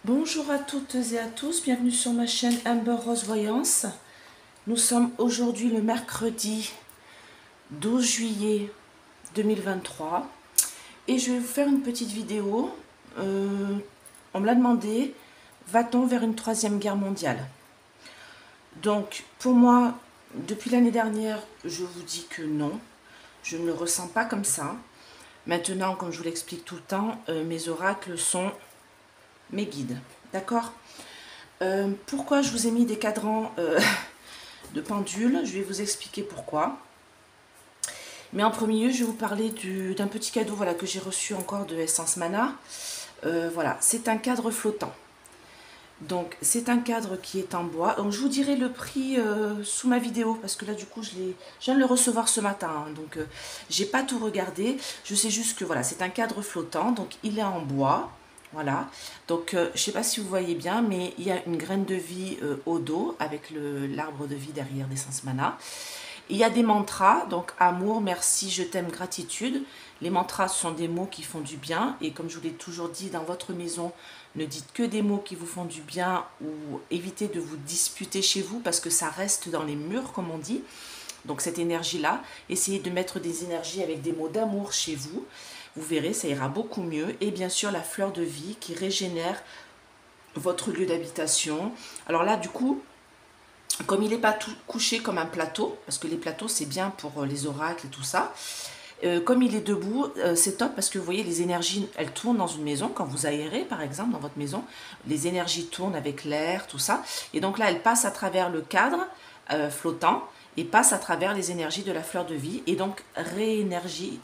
Bonjour à toutes et à tous, bienvenue sur ma chaîne Amber Rose Voyance. Nous sommes aujourd'hui le mercredi 12 juillet 2023 et je vais vous faire une petite vidéo. On me l'a demandé, va-t-on vers une troisième guerre mondiale? Donc pour moi, depuis l'année dernière, je vous dis que non, je ne le ressens pas comme ça. Maintenant, comme je vous l'explique tout le temps, mes oracles sont mes guides, d'accord? Pourquoi je vous ai mis des cadrans de pendule? Je vais vous expliquer pourquoi. Mais en premier lieu, je vais vous parler d'un petit cadeau, voilà, que j'ai reçu encore de Essence Mana. Voilà, c'est un cadre flottant. Donc, c'est un cadre qui est en bois. Donc, je vous dirai le prix sous ma vidéo, parce que là, du coup, je viens de le recevoir ce matin. Hein, donc, j'ai pas tout regardé. Je sais juste que, voilà, c'est un cadre flottant. Donc, il est en bois. Voilà. Donc, je ne sais pas si vous voyez bien, mais il y a une graine de vie au dos, avec l'arbre de vie derrière d'Essence Mana. Il y a des mantras, donc amour, merci, je t'aime, gratitude. Les mantras sont des mots qui font du bien. Et comme je vous l'ai toujours dit, dans votre maison, ne dites que des mots qui vous font du bien ou évitez de vous disputer chez vous parce que ça reste dans les murs, comme on dit. Donc cette énergie-là, essayez de mettre des énergies avec des mots d'amour chez vous. Vous verrez, ça ira beaucoup mieux. Et bien sûr, la fleur de vie qui régénère votre lieu d'habitation. Alors là, du coup, comme il n'est pas tout couché comme un plateau, parce que les plateaux c'est bien pour les oracles et tout ça, comme il est debout, c'est top parce que vous voyez les énergies, elles tournent dans une maison. Quand vous aérez par exemple dans votre maison, les énergies tournent avec l'air, tout ça. Et donc là, elles passent à travers le cadre flottant et passent à travers les énergies de la fleur de vie et donc réénergie,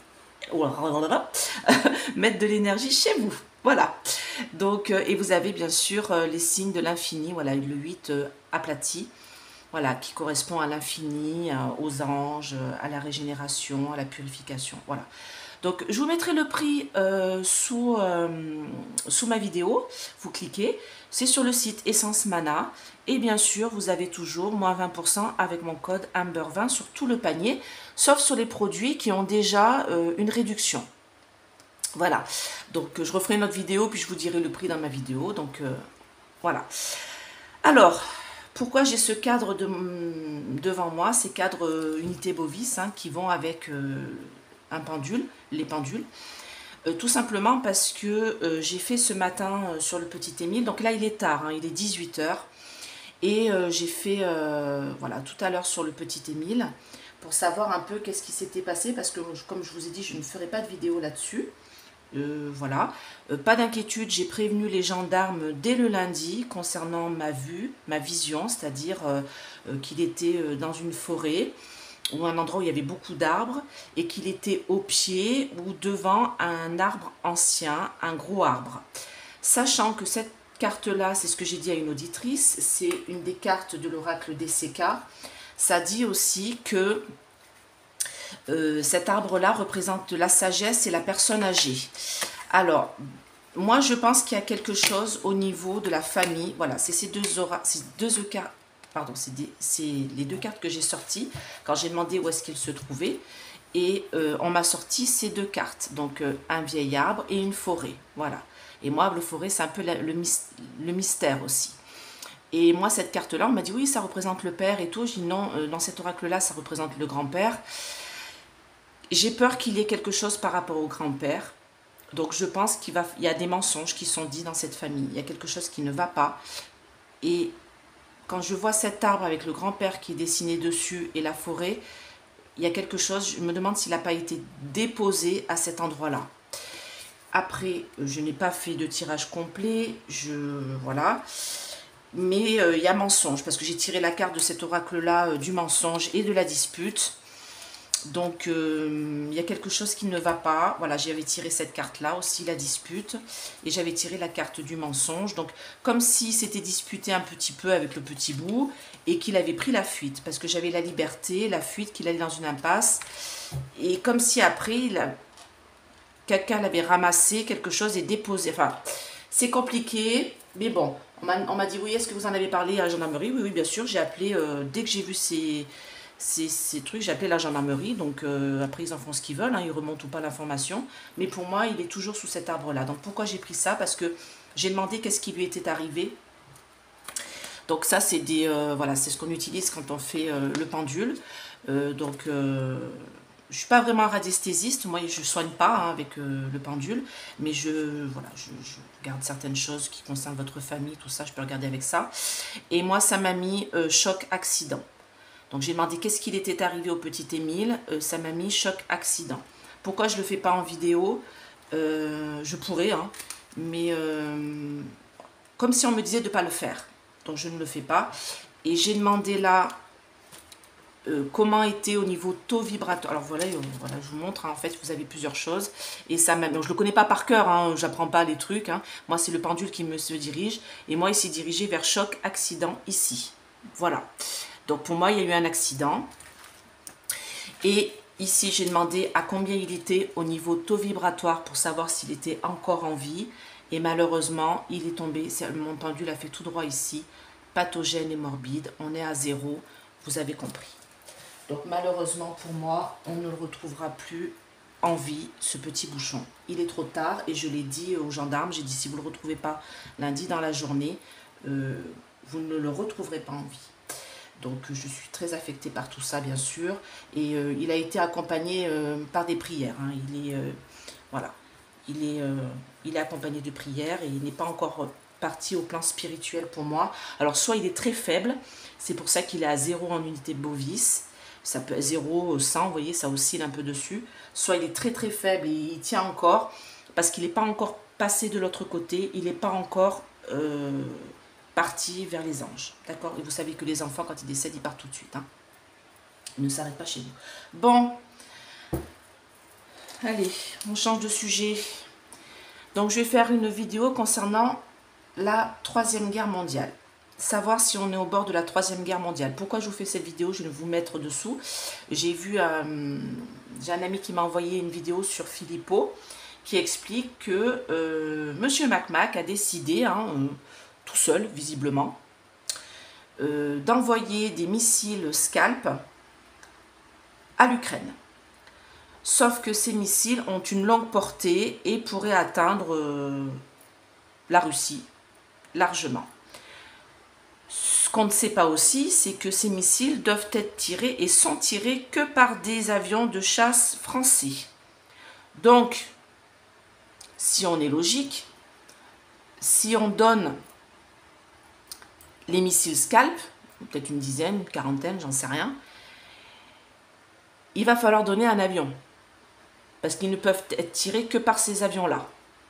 mettre de l'énergie chez vous. Voilà. Donc, et vous avez bien sûr les signes de l'infini, voilà, le 8 aplati. Voilà, qui correspond à l'infini, aux anges, à la régénération, à la purification. Voilà. Donc, je vous mettrai le prix sous ma vidéo. Vous cliquez. C'est sur le site Essence Mana. Et bien sûr, vous avez toujours moins 20% avec mon code Amber20 sur tout le panier, sauf sur les produits qui ont déjà une réduction. Voilà. Donc, je referai une autre vidéo, puis je vous dirai le prix dans ma vidéo. Donc, voilà. Alors, pourquoi j'ai ce cadre devant moi, ces cadres unités Bovis hein, qui vont avec un pendule, les pendules. Tout simplement parce que j'ai fait ce matin sur le petit Émile, donc là il est tard, hein, il est 18 h. Et j'ai fait, voilà, tout à l'heure sur le petit Émile, pour savoir un peu qu'est-ce qui s'était passé, parce que comme je vous ai dit, je ne ferai pas de vidéo là-dessus. Voilà, pas d'inquiétude, j'ai prévenu les gendarmes dès le lundi concernant ma vue, ma vision, c'est-à-dire qu'il était dans une forêt ou un endroit où il y avait beaucoup d'arbres et qu'il était au pied ou devant un arbre ancien, un gros arbre. Sachant que cette carte-là, c'est ce que j'ai dit à une auditrice, c'est une des cartes de l'oracle DCK, ça dit aussi que cet arbre-là représente la sagesse et la personne âgée. Alors, moi, je pense qu'il y a quelque chose au niveau de la famille. Voilà, c'est ces deux cartes. Pardon, c'est les deux cartes que j'ai sorties quand j'ai demandé où est-ce qu'ils se trouvaient. Et on m'a sorti ces deux cartes. Donc, un vieil arbre et une forêt. Voilà. Et moi, le forêt, c'est un peu le mystère aussi. Et moi, cette carte-là, on m'a dit, oui, ça représente le père et tout. Je dis, non, dans cet oracle-là, ça représente le grand-père. J'ai peur qu'il y ait quelque chose par rapport au grand-père. Donc je pense qu'il y a des mensonges qui sont dits dans cette famille. Il y a quelque chose qui ne va pas. Et quand je vois cet arbre avec le grand-père qui est dessiné dessus et la forêt, il y a quelque chose, je me demande s'il n'a pas été déposé à cet endroit-là. Après, je n'ai pas fait de tirage complet, voilà. Mais il y a mensonge, parce que j'ai tiré la carte de cet oracle-là du mensonge et de la dispute. Donc, il y a quelque chose qui ne va pas. Voilà, j'avais tiré cette carte-là aussi, la dispute. Et j'avais tiré la carte du mensonge. Donc, comme si c'était disputé un petit peu avec le petit bout et qu'il avait pris la fuite. Parce que j'avais la liberté, la fuite, qu'il allait dans une impasse. Et comme si après, quelqu'un l'avait ramassé, quelque chose et déposé. Enfin, c'est compliqué. Mais bon, on m'a dit, oui, est-ce que vous en avez parlé à la gendarmerie? Oui, oui, bien sûr. J'ai appelé, dès que j'ai vu ces trucs, j'ai appelé la gendarmerie, donc après ils en font ce qu'ils veulent, hein, ils remontent ou pas l'information, mais pour moi il est toujours sous cet arbre là. Donc pourquoi j'ai pris ça? Parce que J'ai demandé qu'est-ce qui lui était arrivé. Donc ça, c'est voilà, c'est ce qu'on utilise quand on fait le pendule. Je suis pas vraiment radiesthésiste, moi je soigne pas hein, avec le pendule, mais voilà, je regarde certaines choses qui concernent votre famille, tout ça, je peux regarder avec ça. Et moi, ça m'a mis choc accident. Donc j'ai demandé qu'est-ce qu'il était arrivé au petit Émile, ça m'a mis choc accident. Pourquoi je le fais pas en vidéo? Je pourrais, hein, mais comme si on me disait de ne pas le faire. Donc je ne le fais pas. Et j'ai demandé là comment était au niveau taux vibratoire. Alors voilà, voilà je vous montre, hein, en fait vous avez plusieurs choses. Et ça même, je ne le connais pas par cœur, hein, j'apprends pas les trucs. Hein. Moi c'est le pendule qui me se dirige. Et moi il s'est dirigé vers choc accident ici. Voilà. Donc pour moi il y a eu un accident. Et ici j'ai demandé à combien il était au niveau taux vibratoire pour savoir s'il était encore en vie. Et malheureusement il est tombé, mon pendule a fait tout droit ici. Pathogène et morbide, on est à 0, vous avez compris. Donc malheureusement pour moi, on ne le retrouvera plus en vie, ce petit bouchon. Il est trop tard et je l'ai dit aux gendarmes, j'ai dit si vous ne le retrouvez pas lundi dans la journée, vous ne le retrouverez pas en vie. Donc je suis très affectée par tout ça bien sûr. Et il a été accompagné par des prières. Hein. Voilà, il est accompagné de prières et il n'est pas encore parti au plan spirituel pour moi. Alors soit il est très faible, c'est pour ça qu'il est à 0 en unité bovis. Ça peut être 0, 100, vous voyez, ça oscille un peu dessus. Soit il est très très faible et il tient encore, parce qu'il n'est pas encore passé de l'autre côté, il n'est pas encore parti vers les anges. D'accord? Et vous savez que les enfants, quand ils décèdent, ils partent tout de suite. Hein. Ils ne s'arrêtent pas chez nous. Bon, allez, on change de sujet. Donc je vais faire une vidéo concernant la Troisième Guerre mondiale. Savoir si on est au bord de la Troisième Guerre mondiale. Pourquoi je vous fais cette vidéo? Je vais vous mettre dessous. J'ai j'ai un ami qui m'a envoyé une vidéo sur Philippot qui explique que Monsieur Mac a décidé, hein, tout seul visiblement, d'envoyer des missiles Scalp à l'Ukraine. Sauf que ces missiles ont une longue portée et pourraient atteindre la Russie largement. Ce qu'on ne sait pas aussi, c'est que ces missiles doivent être tirés et sont tirés que par des avions de chasse français. Donc, si on est logique, si on donne les missiles Scalp, peut-être une dizaine, une quarantaine, j'en sais rien, il va falloir donner un avion. Parce qu'ils ne peuvent être tirés que par ces avions-là.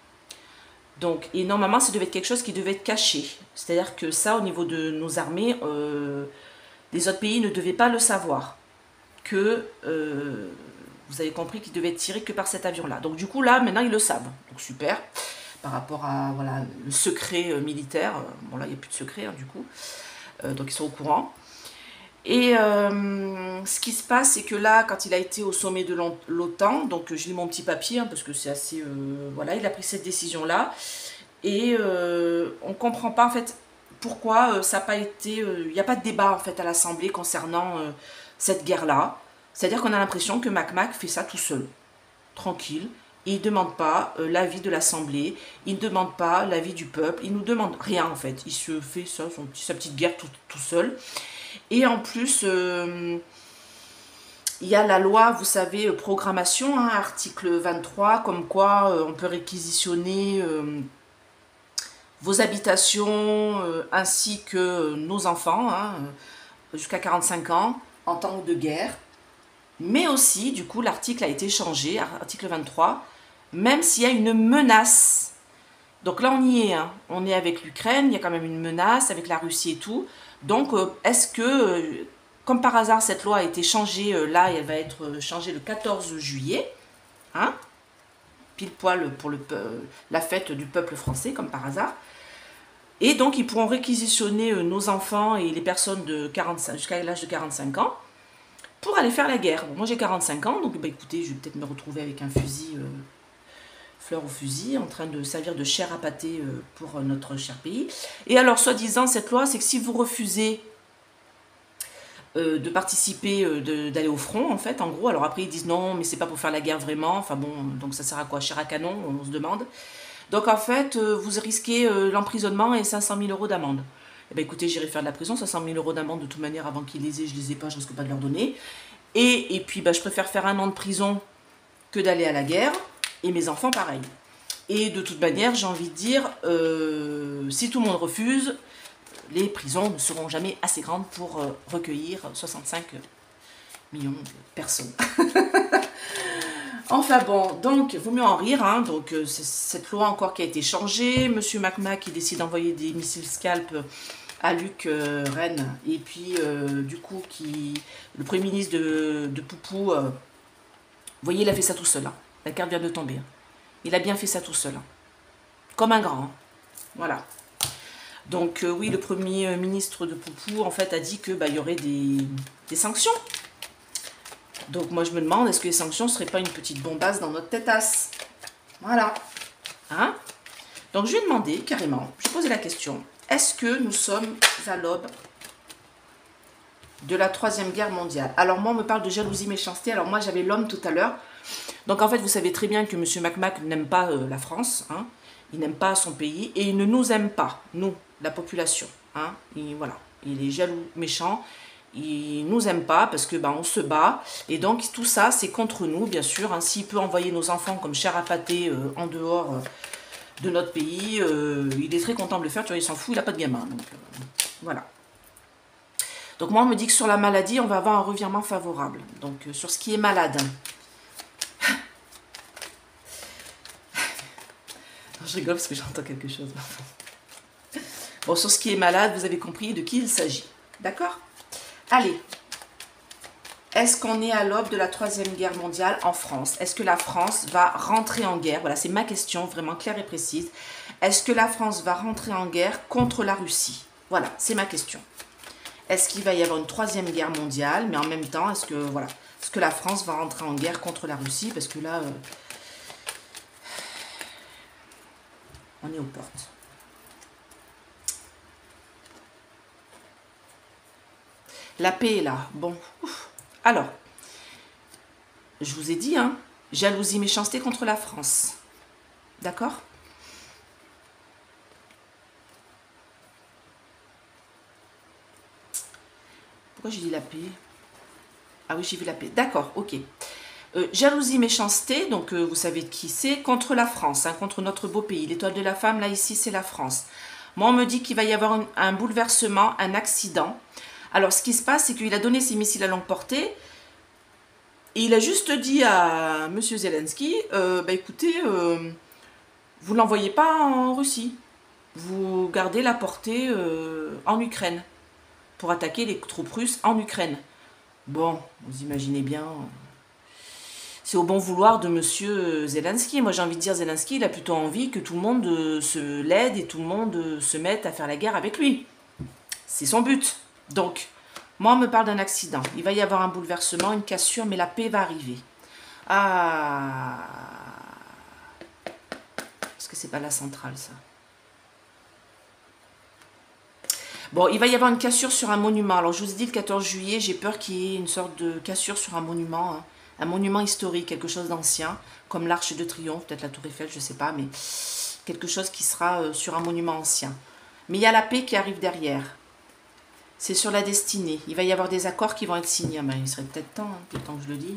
Donc, et normalement, ça devait être quelque chose qui devait être caché. C'est-à-dire que ça, au niveau de nos armées, les autres pays ne devaient pas le savoir. Que, vous avez compris qu'ils devaient être tirés que par cet avion-là. Donc du coup, là, maintenant, ils le savent. Donc super, par rapport à voilà, le secret militaire. Bon, là, il n'y a plus de secret, hein, du coup. Donc ils sont au courant. Et ce qui se passe, c'est que là, quand il a été au sommet de l'OTAN, donc je lis mon petit papier, hein, parce que c'est assez... voilà, il a pris cette décision-là. Et on ne comprend pas, en fait, pourquoi ça n'a pas été... Il n'y a pas de débat, en fait, à l'Assemblée concernant cette guerre-là. C'est-à-dire qu'on a l'impression que Mac fait ça tout seul, tranquille. Il ne demande pas l'avis de l'Assemblée, il ne demande pas l'avis du peuple, il ne nous demande rien, en fait. Il se fait ça, sa petite guerre tout seul. Et en plus, il y a la loi, vous savez, programmation, hein, article 23, comme quoi on peut réquisitionner vos habitations ainsi que nos enfants, hein, jusqu'à 45 ans, en temps de guerre. Mais aussi, du coup, l'article a été changé, article 23, même s'il y a une menace. Donc là, on y est, hein. On est avec l'Ukraine, il y a quand même une menace avec la Russie et tout. Donc, est-ce que, comme par hasard, cette loi a été changée, là, elle va être changée le 14 juillet, hein, pile poil pour la fête du peuple français, comme par hasard. Et donc, ils pourront réquisitionner nos enfants et les personnes de 45, jusqu'à l'âge de 45 ans pour aller faire la guerre. Bon, moi, j'ai 45 ans, donc bah, écoutez, je vais peut-être me retrouver avec un fusil, fleur au fusil, en train de servir de chair à pâté pour notre cher pays. Et alors, soi-disant, cette loi, c'est que si vous refusez de participer, d'aller au front, en fait, en gros, alors après, ils disent non, mais c'est pas pour faire la guerre vraiment, enfin bon, donc ça sert à quoi? Chair à canon, on se demande. Donc en fait, vous risquez l'emprisonnement et 500 000 € d'amende. Eh bien écoutez, j'irai faire de la prison, 500 000 € d'amende de toute manière avant qu'ils les aient, je les ai pas, je risque pas de leur donner. Et puis bah, je préfère faire 1 an de prison que d'aller à la guerre. Et mes enfants pareil. Et de toute manière, j'ai envie de dire, si tout le monde refuse, les prisons ne seront jamais assez grandes pour recueillir 65 millions de personnes. Enfin bon, donc, vaut mieux en rire, hein. Donc c'est cette loi encore qui a été changée. Monsieur Macmac, il décide d'envoyer des missiles Scalp à Luc Rennes. Et puis, du coup, le Premier ministre de Poupou, vous voyez, il a fait ça tout seul. Hein. La carte vient de tomber. Hein. Il a bien fait ça tout seul. Hein. Comme un grand. Hein. Voilà. Donc oui, le Premier ministre de Poupou, en fait, a dit que y aurait des sanctions. Donc moi je me demande, est-ce que les sanctions ne seraient pas une petite bombasse dans notre têtasse? Voilà. Hein? Donc je lui ai demandé carrément, je lui ai posé la question, est-ce que nous sommes à l'aube de la 3e guerre mondiale? Alors moi on me parle de jalousie, méchanceté, alors moi j'avais l'homme tout à l'heure. Donc en fait vous savez très bien que M. Macmac n'aime pas la France, hein? Il n'aime pas son pays et il ne nous aime pas, nous, la population. Hein? Et voilà, il est jaloux, méchant. Il nous aime pas parce que on se bat et donc tout ça c'est contre nous bien sûr. Hein. S'il peut envoyer nos enfants comme chair à pâté en dehors de notre pays, il est très content de le faire. Tu vois, il s'en fout, il n'a pas de gamin. Donc voilà. Donc moi on me dit que sur la maladie on va avoir un revirement favorable. Donc sur ce qui est malade. Je rigole parce que j'entends quelque chose. Bon, sur ce qui est malade, vous avez compris de qui il s'agit. D'accord ? Allez, est-ce qu'on est à l'aube de la 3e guerre mondiale en France? Est-ce que la France va rentrer en guerre? Voilà, c'est ma question, vraiment claire et précise. Est-ce que la France va rentrer en guerre contre la Russie? Voilà, c'est ma question. Est-ce qu'il va y avoir une 3e guerre mondiale? Mais en même temps, est-ce que la France va rentrer en guerre contre la Russie? Parce que là, on est aux portes. La paix est là. Bon. Alors, je vous ai dit, hein, jalousie, méchanceté contre la France. D'accord? Pourquoi j'ai dit la paix? Ah oui, j'ai vu la paix. D'accord, ok. Jalousie, méchanceté, donc vous savez de qui c'est, contre la France, hein, contre notre beau pays. L'étoile de la femme, là, ici, c'est la France. Moi, on me dit qu'il va y avoir un bouleversement, un accident. Alors, ce qui se passe, c'est qu'il a donné ses missiles à longue portée et il a juste dit à M. Zelensky, écoutez, vous ne l'envoyez pas en Russie. Vous gardez la portée en Ukraine pour attaquer les troupes russes en Ukraine. Bon, vous imaginez bien, c'est au bon vouloir de M. Zelensky. Moi, j'ai envie de dire, Zelensky, il a plutôt envie que tout le monde se l'aide et tout le monde se mette à faire la guerre avec lui. C'est son but. Donc, moi, on me parle d'un accident. Il va y avoir un bouleversement, une cassure, mais la paix va arriver. Ah. Est-ce que c'est pas la centrale, ça? Bon, il va y avoir une cassure sur un monument. Alors, je vous ai dit, le 14 juillet, j'ai peur qu'il y ait une sorte de cassure sur un monument. Hein. Un monument historique, quelque chose d'ancien, comme l'Arche de Triomphe, peut-être la Tour Eiffel, je ne sais pas, mais quelque chose qui sera sur un monument ancien. Mais il y a la paix qui arrive derrière. C'est sur la destinée. Il va y avoir des accords qui vont être signés. Ben, il serait peut-être temps, hein, peut-être temps que je le dise.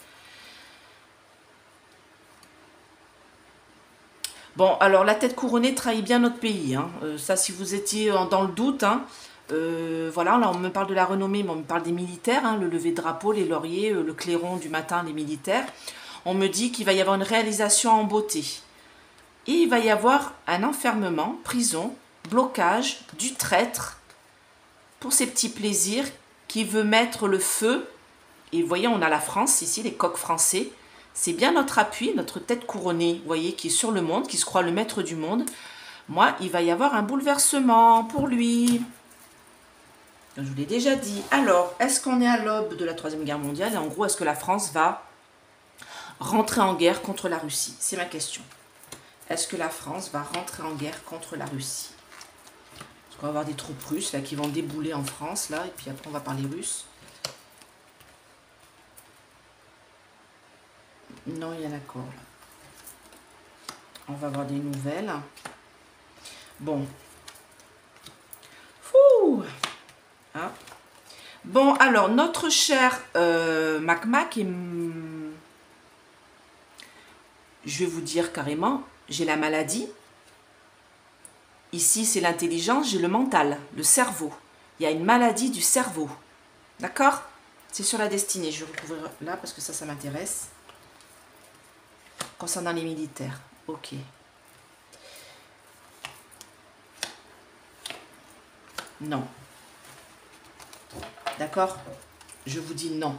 Bon, alors la tête couronnée trahit bien notre pays. Hein. Ça, si vous étiez dans le doute, hein, voilà, là on me parle de la renommée, mais on me parle des militaires, hein, le lever de drapeau, les lauriers, le clairon du matin, les militaires. On me dit qu'il va y avoir une réalisation en beauté. Et il va y avoir un enfermement, prison, blocage du traître, pour ses petits plaisirs, qui veut mettre le feu. Et vous voyez, on a la France ici, les coqs français. C'est bien notre appui, notre tête couronnée, vous voyez, qui est sur le monde, qui se croit le maître du monde. Moi, il va y avoir un bouleversement pour lui. Je vous l'ai déjà dit. Alors, est-ce qu'on est à l'aube de la 3e guerre mondiale? Et en gros, est-ce que la France va rentrer en guerre contre la Russie? C'est ma question. Est-ce que la France va rentrer en guerre contre la Russie? Parce qu'on va avoir des troupes russes là, qui vont débouler en France, là, et puis après on va parler russe. Non, il y a l'accord là. On va avoir des nouvelles. Bon. Fouh. Ah. Bon, alors, notre cher Mac est... Je vais vous dire carrément, j'ai la maladie. Ici, c'est l'intelligence, j'ai le mental, le cerveau. Il y a une maladie du cerveau. D'accord? C'est sur la destinée. Je vais recouvrir là parce que ça m'intéresse. Concernant les militaires. Ok. Non. D'accord? Je vous dis non.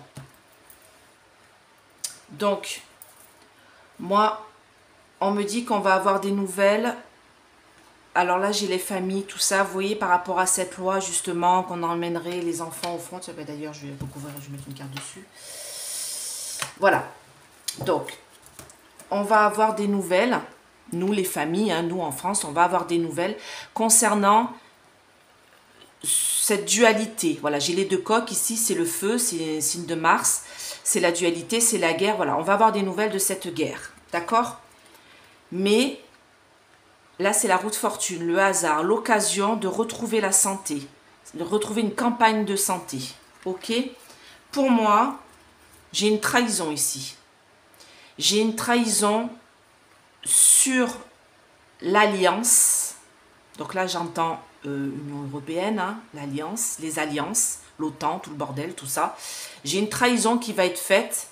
Donc, moi, on me dit qu'on va avoir des nouvelles. Alors là, j'ai les familles, tout ça. Vous voyez, par rapport à cette loi, justement, qu'on emmènerait les enfants au front. D'ailleurs, je vais recouvrir, je vais mettre une carte dessus. Voilà. Donc, on va avoir des nouvelles. Nous, les familles, hein, nous en France, on va avoir des nouvelles concernant cette dualité. Voilà, j'ai les deux coques. Ici, c'est le feu, c'est signe de Mars. C'est la dualité, c'est la guerre. Voilà, on va avoir des nouvelles de cette guerre. D'accord? Mais là, c'est la roue de fortune, le hasard, l'occasion de retrouver la santé, de retrouver une campagne de santé. Ok? Pour moi, j'ai une trahison ici. J'ai une trahison sur l'alliance. Donc là, j'entends Union européenne, hein, l'alliance, les alliances, l'OTAN, tout le bordel, tout ça. J'ai une trahison qui va être faite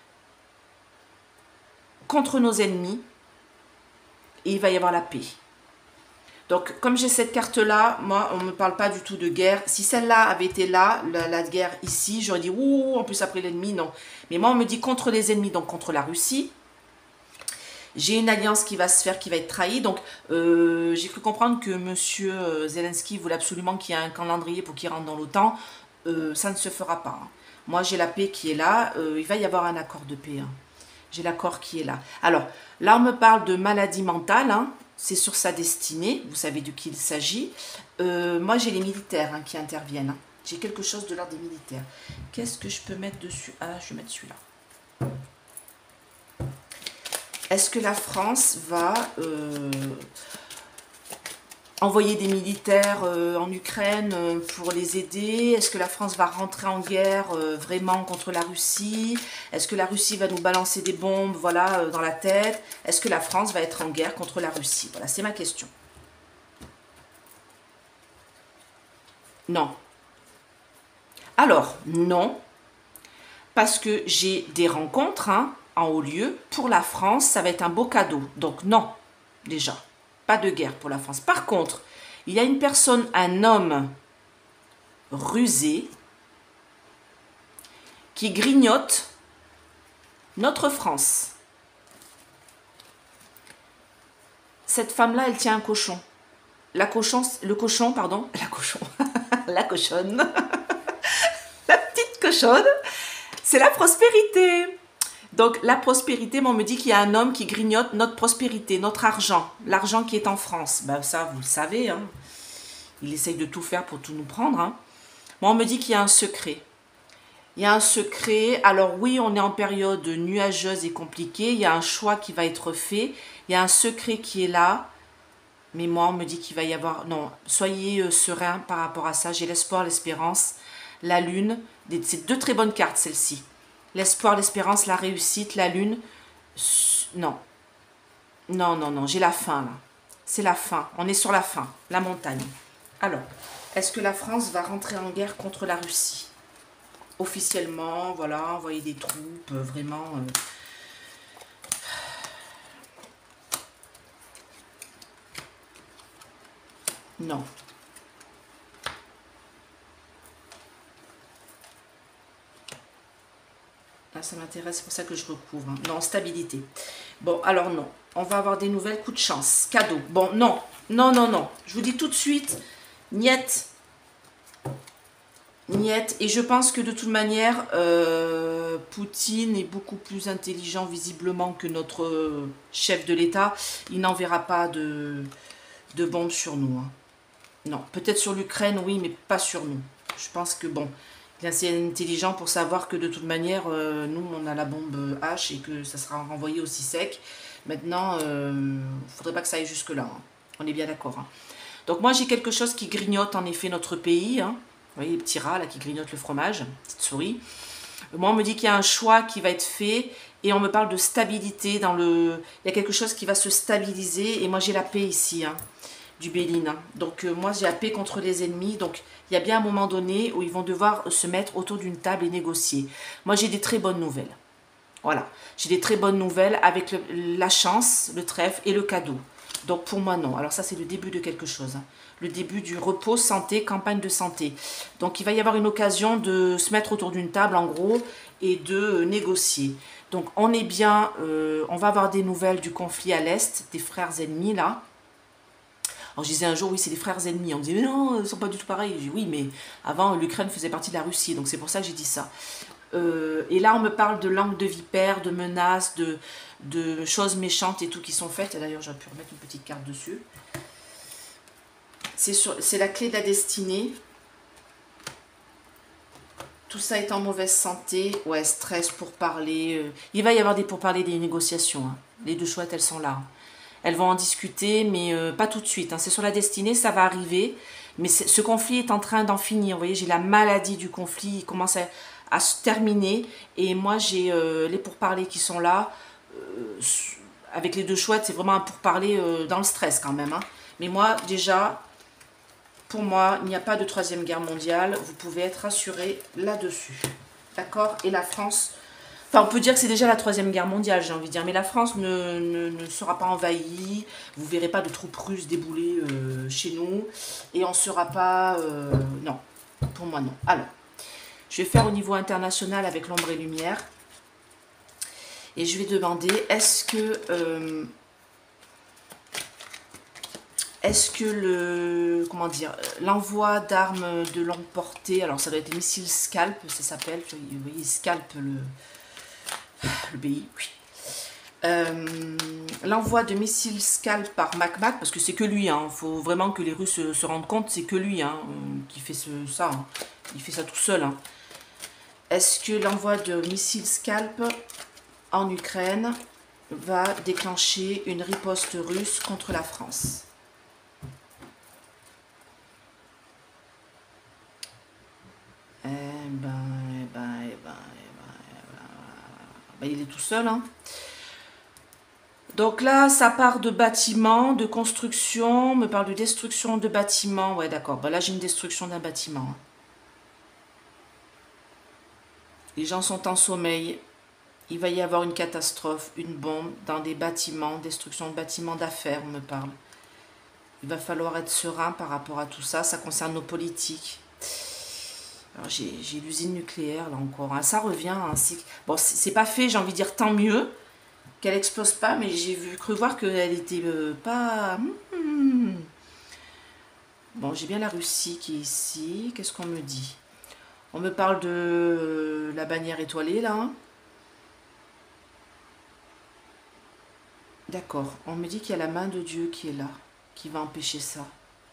contre nos ennemis et il va y avoir la paix. Donc, comme j'ai cette carte-là, moi, on ne me parle pas du tout de guerre. Si celle-là avait été là, la guerre ici, j'aurais dit, ouh, en plus après l'ennemi, non. Mais moi, on me dit contre les ennemis, donc contre la Russie. J'ai une alliance qui va se faire, qui va être trahie. Donc, j'ai cru comprendre que M. Zelensky voulait absolument qu'il y ait un calendrier pour qu'il rentre dans l'OTAN. Ça ne se fera pas. Hein. Moi, j'ai la paix qui est là. Il va y avoir un accord de paix. Hein. J'ai l'accord qui est là. Alors, là, on me parle de maladie mentale. Hein. C'est sur sa destinée. Vous savez de qui il s'agit. Moi, j'ai les militaires hein, qui interviennent. Hein. J'ai quelque chose de l'ordre des militaires. Qu'est-ce que je peux mettre dessus? Ah, je vais mettre celui-là. Est-ce que la France va envoyer des militaires en Ukraine pour les aider? Est-ce que la France va rentrer en guerre vraiment contre la Russie? Est-ce que la Russie va nous balancer des bombes voilà, dans la tête? Est-ce que la France va être en guerre contre la Russie? Voilà, c'est ma question. Non. Alors, non. Parce que j'ai des rencontres, hein, en haut lieu. Pour la France, ça va être un beau cadeau. Donc non, déjà, pas de guerre pour la France. Par contre, il y a une personne, un homme rusé, qui grignote notre France. Cette femme-là, elle tient un cochon. La cochonne, la cochonne, la petite cochonne, c'est la prospérité. Donc, la prospérité, on me dit qu'il y a un homme qui grignote notre prospérité, notre argent, l'argent qui est en France. Ben, ça, vous le savez, hein. Il essaye de tout faire pour tout nous prendre. Hein. Moi, on me dit qu'il y a un secret. Il y a un secret. Alors oui, on est en période nuageuse et compliquée. Il y a un choix qui va être fait. Il y a un secret qui est là. Mais moi, on me dit qu'il va y avoir... Non, soyez sereins par rapport à ça. J'ai l'espoir, l'espérance, la lune. C'est deux très bonnes cartes, celles-ci. L'espoir, l'espérance, la réussite, la lune. Non. Non, non, non. J'ai la fin, là. C'est la fin. On est sur la fin. La montagne. Alors, est-ce que la France va rentrer en guerre contre la Russie? Officiellement, voilà, envoyer des troupes, vraiment... Non. Là, ça m'intéresse, c'est pour ça que je recouvre. Hein. Non, stabilité. Bon, alors non. On va avoir des nouvelles, coup de chance. Cadeau. Bon, non. Non, non, non. Je vous dis tout de suite, niet. Niet. Et je pense que de toute manière, Poutine est beaucoup plus intelligent visiblement que notre chef de l'État. Il n'enverra pas de bombes sur nous. Hein. Non, peut-être sur l'Ukraine, oui, mais pas sur nous. Je pense que, bon, il est assez intelligent pour savoir que de toute manière, nous, on a la bombe H et que ça sera renvoyé aussi sec. Maintenant, il ne faudrait pas que ça aille jusque-là. Hein. On est bien d'accord. Hein. Donc moi, j'ai quelque chose qui grignote en effet notre pays. Hein. Vous voyez les petits rats là qui grignotent le fromage, petite souris. Moi, on me dit qu'il y a un choix qui va être fait et on me parle de stabilité dans le... Il y a quelque chose qui va se stabiliser et moi, j'ai la paix ici, hein, du Béline. Hein. Donc, moi, j'ai la paix contre les ennemis. Donc, il y a bien un moment donné où ils vont devoir se mettre autour d'une table et négocier. Moi, j'ai des très bonnes nouvelles. Voilà. J'ai des très bonnes nouvelles avec la chance, le trèfle et le cadeau. Donc, pour moi, non. Alors, ça, c'est le début de quelque chose. Hein. Le début du repos, santé, campagne de santé. Donc, il va y avoir une occasion de se mettre autour d'une table, en gros, et de négocier. Donc, on est bien, on va avoir des nouvelles du conflit à l'Est, des frères ennemis, là. Alors, je disais un jour, oui, c'est des frères ennemis. On me disait, mais non, ils ne sont pas du tout pareils. Je dis, oui, mais avant, l'Ukraine faisait partie de la Russie, donc c'est pour ça que j'ai dit ça. Et là, on me parle de langue de vipère, de menaces, de choses méchantes et tout qui sont faites. D'ailleurs, j'aurais pu remettre une petite carte dessus. C'est la clé de la destinée. Tout ça est en mauvaise santé. Ouais, stress, pourparlers. Il va y avoir des pourparlers, des négociations. Hein. Les deux chouettes, elles sont là. Elles vont en discuter, mais pas tout de suite. Hein. C'est sur la destinée, ça va arriver. Mais ce conflit est en train d'en finir. Vous voyez, j'ai la maladie du conflit. Il commence à se terminer. Et moi, j'ai les pourparlers qui sont là. Avec les deux chouettes, c'est vraiment un pourparler dans le stress quand même. Hein. Mais moi, déjà... Pour moi, il n'y a pas de troisième guerre mondiale. Vous pouvez être rassurés là-dessus. D'accord? Et la France... Enfin, on peut dire que c'est déjà la troisième guerre mondiale, j'ai envie de dire. Mais la France ne sera pas envahie. Vous ne verrez pas de troupes russes débouler chez nous. Et on ne sera pas... non. Pour moi, non. Alors, je vais faire au niveau international avec l'ombre et lumière. Et je vais demander, est-ce que comment dire, l'envoi d'armes de longue portée, alors ça doit être des missiles Scalp, ça s'appelle, vous voyez, Scalp le pays, oui. L'envoi de missiles Scalp par MacMac, parce que c'est que lui, il faut vraiment que les Russes se rendent compte, c'est que lui qui fait ça, hein. Il fait ça tout seul. Hein. Est-ce que l'envoi de missiles Scalp en Ukraine va déclencher une riposte russe contre la France ? Il est tout seul. Hein. Donc là, ça part de bâtiments, de construction. On me parle de destruction de bâtiments. Ouais, d'accord. Là, j'ai une destruction d'un bâtiment. Hein. Les gens sont en sommeil. Il va y avoir une catastrophe, une bombe dans des bâtiments, destruction de bâtiments d'affaires, on me parle. Il va falloir être serein par rapport à tout ça. Ça concerne nos politiques. Alors j'ai l'usine nucléaire là encore, hein. Ça revient, hein. Bon c'est pas fait, j'ai envie de dire tant mieux qu'elle explose pas, mais j'ai cru voir qu'elle était pas... Bon, j'ai bien la Russie qui est ici, qu'est-ce qu'on me dit? On me parle de la bannière étoilée là. D'accord, on me dit qu'il y a la main de Dieu qui est là, qui va empêcher ça.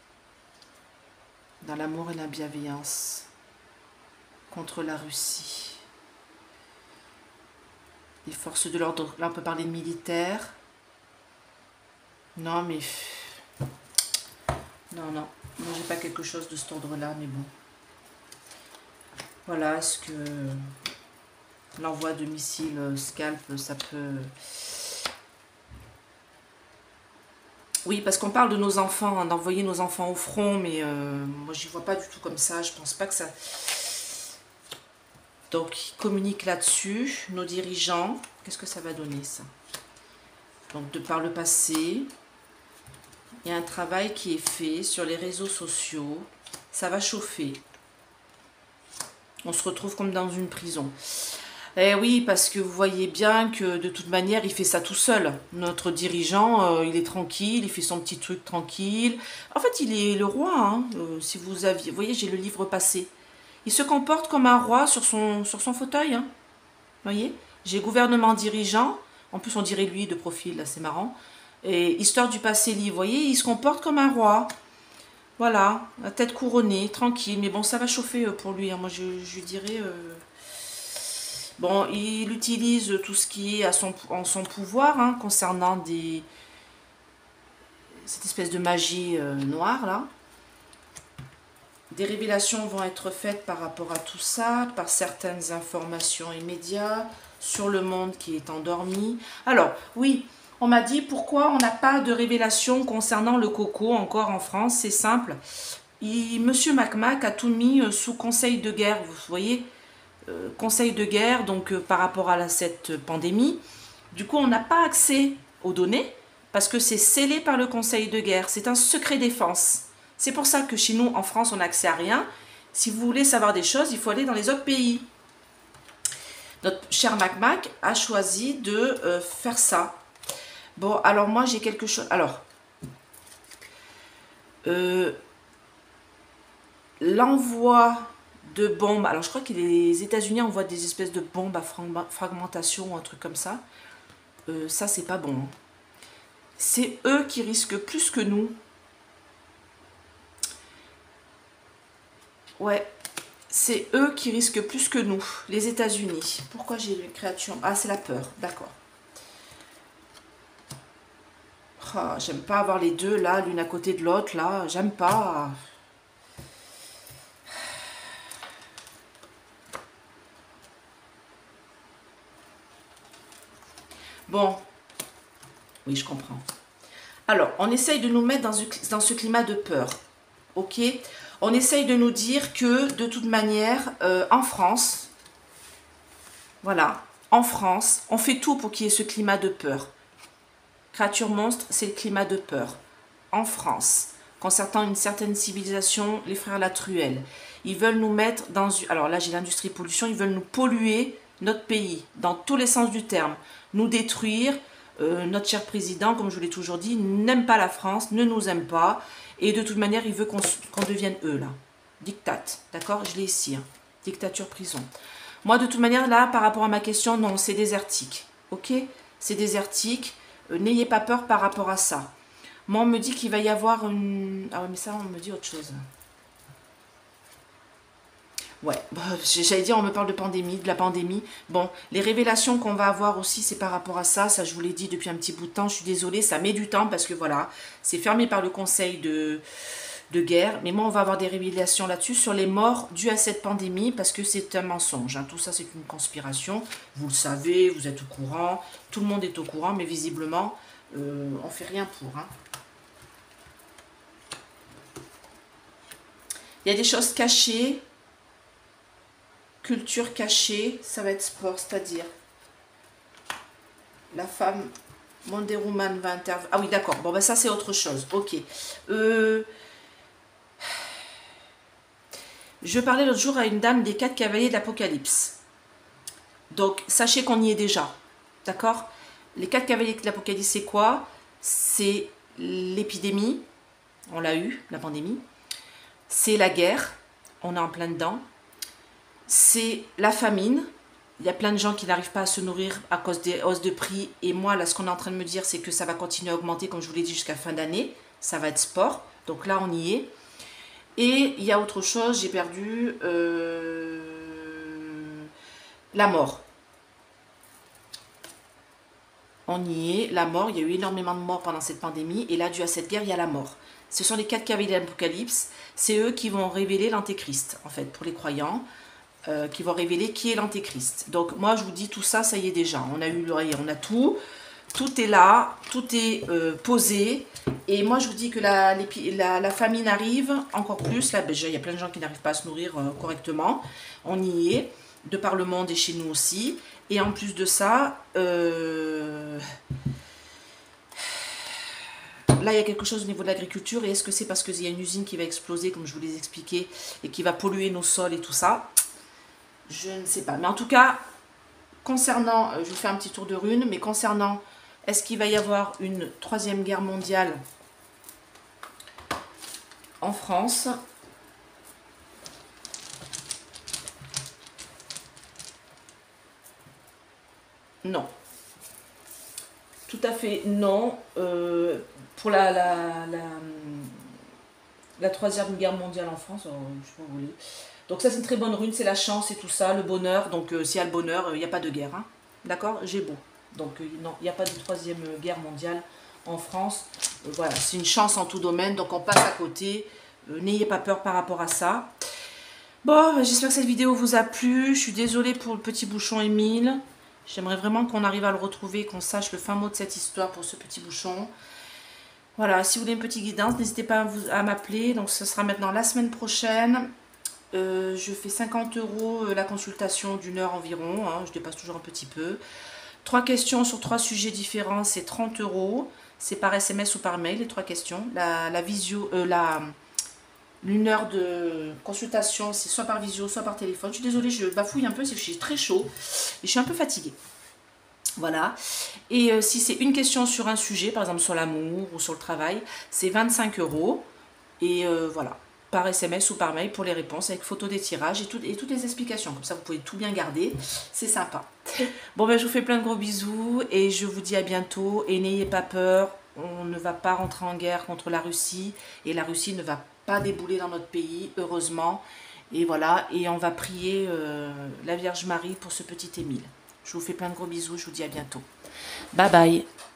Dans l'amour et la bienveillance. Contre la Russie. Les forces de l'ordre, là on peut parler de militaires. Non mais... Non, moi j'ai pas quelque chose de cet ordre-là, mais bon. Voilà, est-ce que l'envoi de missiles Scalp, ça peut... Oui, parce qu'on parle de nos enfants, hein, d'envoyer nos enfants au front, mais moi j'y vois pas du tout comme ça, je pense pas que ça... Donc, ils communiquent là-dessus, nos dirigeants. Qu'est-ce que ça va donner, ça? Donc, de par le passé, il y a un travail qui est fait sur les réseaux sociaux. Ça va chauffer. On se retrouve comme dans une prison. Eh oui, parce que vous voyez bien que de toute manière, il fait ça tout seul. Notre dirigeant, il est tranquille, il fait son petit truc tranquille. En fait, il est le roi. Hein. Si vous aviez... Vous voyez, j'ai le livre passé. Il se comporte comme un roi sur son fauteuil. Hein. Vous voyez, j'ai gouvernement dirigeant. En plus, on dirait lui de profil, là, c'est marrant. Et histoire du passé livre. Vous voyez, il se comporte comme un roi. Voilà, la tête couronnée, tranquille. Mais bon, ça va chauffer pour lui. Hein. Moi, je dirais... Bon, il utilise tout ce qui est en son pouvoir, hein, concernant cette espèce de magie noire, là. Des révélations vont être faites par rapport à tout ça, par certaines informations et médias, sur le monde qui est endormi. Alors, oui, on m'a dit pourquoi on n'a pas de révélation concernant le coco encore en France. C'est simple. Monsieur Macmac a tout mis sous conseil de guerre, vous voyez, conseil de guerre, donc par rapport à cette pandémie. Du coup, on n'a pas accès aux données parce que c'est scellé par le conseil de guerre. C'est un secret défense. C'est pour ça que chez nous, en France, on n'a accès à rien. Si vous voulez savoir des choses, il faut aller dans les autres pays. Notre cher Macmac a choisi de faire ça. Bon, alors moi, j'ai quelque chose... Alors, l'envoi de bombes... Alors, je crois que les États-Unis envoient des espèces de bombes à fragmentation ou un truc comme ça. Ça, c'est pas bon. C'est eux qui risquent plus que nous. Ouais, c'est eux qui risquent plus que nous, les États-Unis. Pourquoi j'ai une créature? Ah, c'est la peur, d'accord. Oh, j'aime pas avoir les deux là, l'une à côté de l'autre là, j'aime pas. Bon, oui, je comprends. Alors, on essaye de nous mettre dans ce climat de peur, ok? On essaye de nous dire que, de toute manière, en France, voilà, en France, on fait tout pour qu'il y ait ce climat de peur. Créature monstre, c'est le climat de peur. En France, concernant une certaine civilisation, les frères Latruelle, ils veulent nous mettre dans... Alors là, j'ai l'industrie pollution, ils veulent nous polluer notre pays, dans tous les sens du terme. Nous détruire. Notre cher président, comme je vous l'ai toujours dit, n'aime pas la France, ne nous aime pas. Et de toute manière, il veut qu'on devienne eux, là. Dictate, d'accord? Je l'ai ici. Hein. Dictature, prison. Moi, de toute manière, là, par rapport à ma question, non, c'est désertique. Ok? C'est désertique. N'ayez pas peur par rapport à ça. Moi, on me dit qu'il va y avoir une... Ah oui, mais ça, on me dit autre chose. Ouais, j'allais dire, on me parle de pandémie, de la pandémie. Bon, les révélations qu'on va avoir aussi, c'est par rapport à ça. Ça, je vous l'ai dit depuis un petit bout de temps. Je suis désolée, ça met du temps parce que voilà, c'est fermé par le conseil de guerre. Mais moi, on va avoir des révélations là-dessus sur les morts dues à cette pandémie parce que c'est un mensonge. Hein. Tout ça, c'est une conspiration. Vous le savez, vous êtes au courant. Tout le monde est au courant, mais visiblement, on fait rien pour. Hein. Il y a des choses cachées. Culture cachée, ça va être sport, c'est-à-dire la femme Wonder Woman va intervenir. Ah oui, d'accord. Bon, ben ça, c'est autre chose. Ok. Je parlais l'autre jour à une dame des 4 cavaliers de l'Apocalypse. Donc, sachez qu'on y est déjà. D'accord? Les 4 cavaliers de l'Apocalypse, c'est quoi? C'est l'épidémie. On l'a eu, la pandémie. C'est la guerre. On est en plein dedans. C'est la famine. Il y a plein de gens qui n'arrivent pas à se nourrir à cause des hausses de prix. Et moi, là, ce qu'on est en train de me dire, c'est que ça va continuer à augmenter, comme je vous l'ai dit, jusqu'à fin d'année. Ça va être sport. Donc là, on y est. Et il y a autre chose, j'ai perdu la mort. On y est, la mort. Il y a eu énormément de morts pendant cette pandémie. Et là, dû à cette guerre, il y a la mort. Ce sont les 4 cavaliers de l'Apocalypse. C'est eux qui vont révéler l'antéchrist, en fait, pour les croyants. Qui vont révéler qui est l'antéchrist. Donc moi je vous dis tout ça, ça y est déjà. On a eu l'oreille, on a tout. Tout est là, tout est posé. Et moi je vous dis que la famine arrive encore plus. Là déjà il y a plein de gens qui n'arrivent pas à se nourrir correctement. On y est, de par le monde et chez nous aussi. Et en plus de ça, là il y a quelque chose au niveau de l'agriculture. Et est-ce que c'est parce qu'il y a une usine qui va exploser, comme je vous l'ai expliqué, et qui va polluer nos sols et tout ça? Je ne sais pas. Mais en tout cas, concernant, je vous fais un petit tour de rune, mais concernant, est-ce qu'il va y avoir une 3e guerre mondiale en France? Non. Tout à fait non. Pour la 3e guerre mondiale en France, je sais pas où vous voulez. Donc ça c'est une très bonne rune, c'est la chance et tout ça, le bonheur. Donc s'il y a le bonheur, il n'y a pas de guerre. Hein. D'accord? Gémeaux. Donc non, il n'y a pas de troisième guerre mondiale en France. Voilà, c'est une chance en tout domaine, donc on passe à côté. N'ayez pas peur par rapport à ça. Bon, j'espère que cette vidéo vous a plu. Je suis désolée pour le petit bouchon Émile. J'aimerais vraiment qu'on arrive à le retrouver, qu'on sache le fin mot de cette histoire pour ce petit bouchon. Voilà, si vous voulez une petite guidance, n'hésitez pas à m'appeler. Donc ce sera maintenant la semaine prochaine. Je fais 50 € la consultation d'1 heure environ. Hein, je dépasse toujours un petit peu. 3 questions sur 3 sujets différents, c'est 30 €. C'est par SMS ou par mail, les 3 questions. La visio, une heure de consultation, c'est soit par visio, soit par téléphone. Je suis désolée, je bafouille un peu, c'est que je suis très chaud et je suis un peu fatiguée. Voilà. Et si c'est une question sur un sujet, par exemple sur l'amour ou sur le travail, c'est 25 €. Et voilà, par SMS ou par mail pour les réponses avec photo des tirages et toutes les explications. Comme ça, vous pouvez tout bien garder. C'est sympa. Bon, ben, je vous fais plein de gros bisous et je vous dis à bientôt. Et n'ayez pas peur, on ne va pas rentrer en guerre contre la Russie. Et la Russie ne va pas débouler dans notre pays, heureusement. Et voilà, et on va prier la Vierge Marie pour ce petit Émile. Je vous fais plein de gros bisous, je vous dis à bientôt. Bye bye.